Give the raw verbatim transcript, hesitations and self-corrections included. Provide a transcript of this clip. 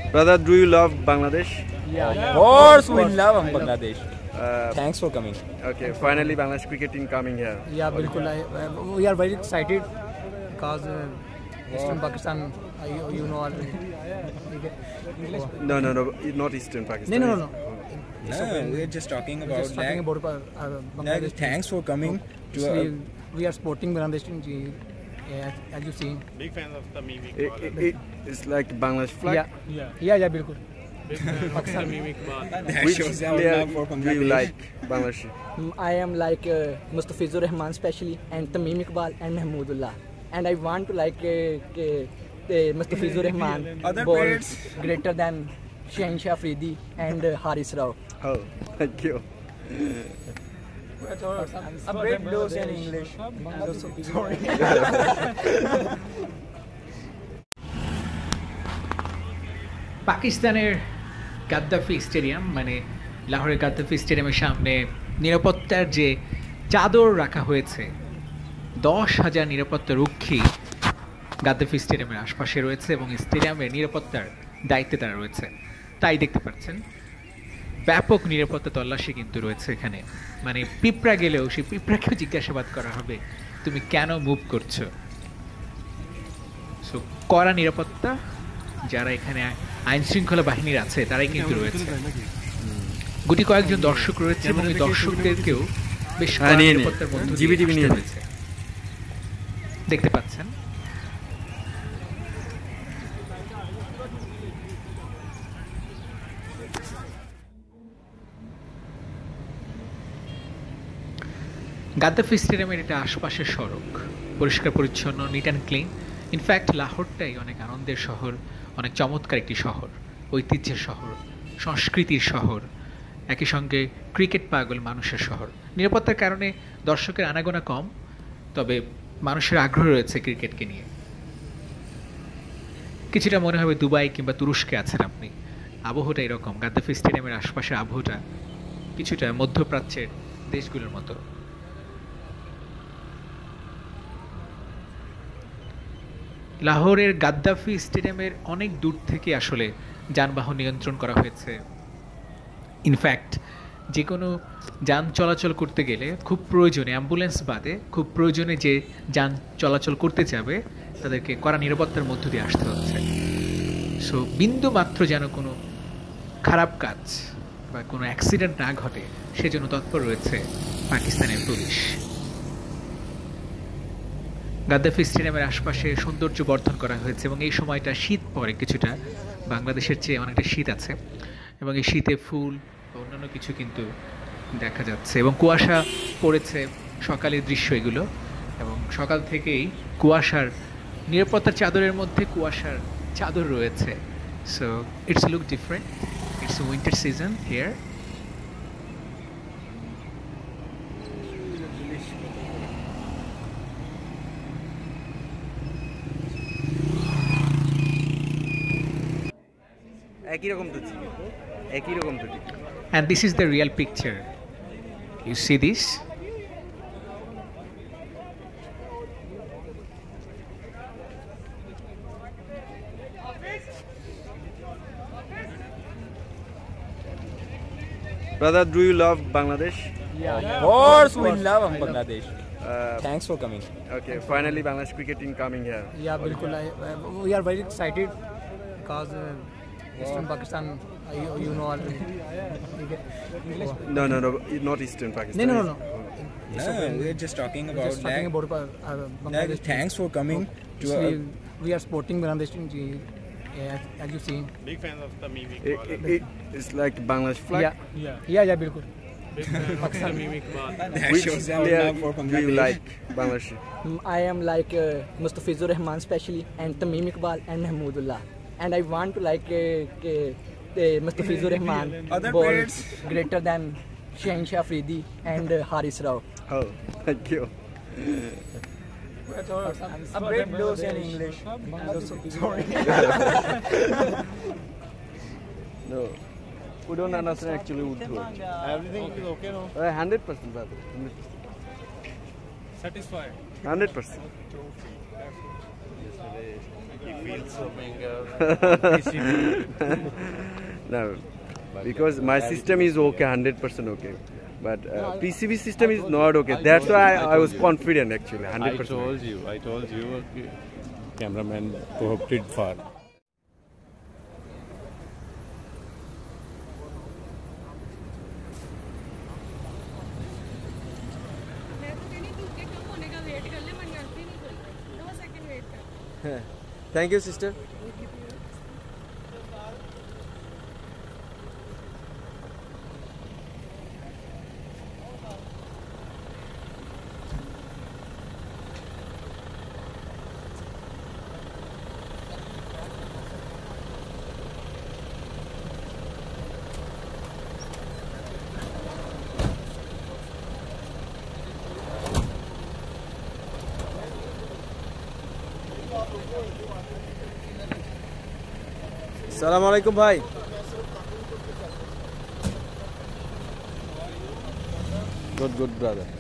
Brother, do you love Bangladesh? Yeah, of course we love Bangladesh. Uh, Thanks for coming. Okay, finally Bangladesh cricket team coming here. Yeah, bilkul. I, uh, we are very excited because uh, Eastern Pakistan, uh, you, you know already. English? No, no, no, not Eastern Pakistan. No, no, no. no. No, we're just talking about Just talking that. about uh, uh, Like, Bangladesh. thanks for coming to Actually, uh, we are supporting Bangladesh team. Yeah, as you see. Big fans of Tamim It, Iqbal. it, it, it's like Bangladesh flag. Yeah, Yeah. yeah, yeah, bilkul. Big fan of Tamim Iqbal. that Which shows our player love for do you Bangladesh. like Bangladesh? Mm, I am like uh, Mustafizur Rahman especially, and Tamim Iqbal and Mahmoodullah, and I want to like uh, uh, uh, Mustafizur Rahman Other ball players? greater than Shaheen Shah Afridi and uh, Haris Rao. Oh, thank you. A break dose in English. Sorry. পাকিস্তানের Gaddafi stadium মানে লাহোরের Gaddafi স্টেডিয়ামের সামনে নিরাপত্তার যে চাদর রাখা হয়েছে, দশ হাজার নিরাপত্তা রক্ষী গাদ্দাফি স্টেডিয়ামের আশপাশে রয়েছে এবং স্টেডিয়ামের নিরাপত্তার দায়িত্বে তারা রয়েছে। তাই দেখতে পাচ্ছেন ব্যাপক নিরাপত্তা তল্লাশি কিন্তু রয়েছে এখানে। মানে পিঁপড়া গেলেও সেই পিঁপড়াকেও জিজ্ঞাসাবাদ করা হবে তুমি কেন মুভ করছো। সো কড়া নিরাপত্তা, যারা এখানে আইন শৃঙ্খলা বাহিনীর আছে তারাই কিন্তু রয়েছে। গুটি কয়েকজন দর্শক রয়েছে এবং এই দর্শকদেরকেও বেশ কড়া নিরাপত্তার মধ্যে দিয়ে আসতে হয়েছে। দেখতে পাচ্ছেন গাদ্দাফি স্টেডিয়ামের এটা আশপাশের সড়ক পরিষ্কার পরিচ্ছন্ন, নিট অ্যান্ড ক্লিন। ইনফ্যাক্ট লাহোরটাই অনেক আনন্দের শহর, অনেক চমৎকার একটি শহর, ঐতিহ্যের শহর, সংস্কৃতির শহর, একই সঙ্গে ক্রিকেট পাগল মানুষের শহর। নিরাপত্তার কারণে দর্শকের আনাগোনা কম, তবে মানুষের আগ্রহ রয়েছে ক্রিকেটকে নিয়ে। কিছুটা মনে হবে দুবাই কিংবা তুরস্কে আছেন আপনি। আবহাওয়াটা এরকম, গাদ্দাফি স্টেডিয়ামের আশপাশের আবহাওয়াটা কিছুটা মধ্যপ্রাচ্যের দেশগুলোর মতো। লাহোরের গাদ্দাফি স্টেডিয়ামের অনেক দূর থেকে আসলে যানবাহন নিয়ন্ত্রণ করা হয়েছে। ইনফ্যাক্ট যে কোনো যান চলাচল করতে গেলে খুব প্রয়োজনে, অ্যাম্বুলেন্স বাদে খুব প্রয়োজনে যে যান চলাচল করতে যাবে তাদেরকে কড়া নিরাপত্তার মধ্য দিয়ে আসতে হচ্ছে। সো বিন্দু মাত্র যেন কোনো খারাপ কাজ বা কোনো অ্যাক্সিডেন্ট না ঘটে সেজন্য তৎপর রয়েছে পাকিস্তানের পুলিশ। গাদ্দাফি স্টেডিয়ামের আশপাশে সৌন্দর্য বর্ধন করা হয়েছে এবং এই সময়টা শীত পড়ে কিছুটা, বাংলাদেশের চেয়ে অনেকটা শীত আছে এবং এই শীতে ফুল বা অন্যান্য কিছু কিন্তু দেখা যাচ্ছে এবং কুয়াশা পড়েছে, সকালের দৃশ্য এগুলো। এবং সকাল থেকেই কুয়াশার নিরাপত্তার চাদরের মধ্যে কুয়াশার চাদর রয়েছে। So it's look different, it's winter season here. একই রকম তো ছিল, একই রকম তো। And this is the real picture. You see this? Brother, do you love Bangladesh? Yeah, of course we love Bangladesh. Uh, Thanks for coming. okay, finally Bangladesh cricket team coming here. Yeah, bilkul. I, uh, we are very excited because uh, Eastern Pakistan, uh, you, you know already. English? No, no, no, not Eastern Pakistan. No, no, no. no. No, we're just talking about Just talking that. about uh, uh, Like, Bangladesh. thanks for coming to Actually, uh, we are supporting Bangladesh team. Yeah, as you see. Big fans of Tamim It, Iqbal. it, it, it's like Bangladesh flag. Yeah, Yeah. yeah, yeah, bilkul. Big fan of Tamim Iqbal. that Which shows our player love for do you Bangladesh. like Bangladesh? Mm, I am like uh, Mustafizur Rahman especially, and Tamim Iqbal and Mahmoodullah, and I want to like uh, uh, uh, Mustafizur Rahman Other ball players? greater than Shaheen Shah Afridi and uh, Haris Rao. Oh, thank you. A break dose in English. Sorry. No, we don't understand actually Urdu. Everything is okay now? Uh, Hundred percent, brother. Satisfied? Hundred percent. He feels so manga. No, because my system is okay, one hundred percent okay. But uh, P C B system is not okay. That's why I, I was confident actually, one hundred I percent. told you, I told you, okay. Cameraman opted for. Thank you, sister. Assalamu alaikum, bhai. Good, good, brother.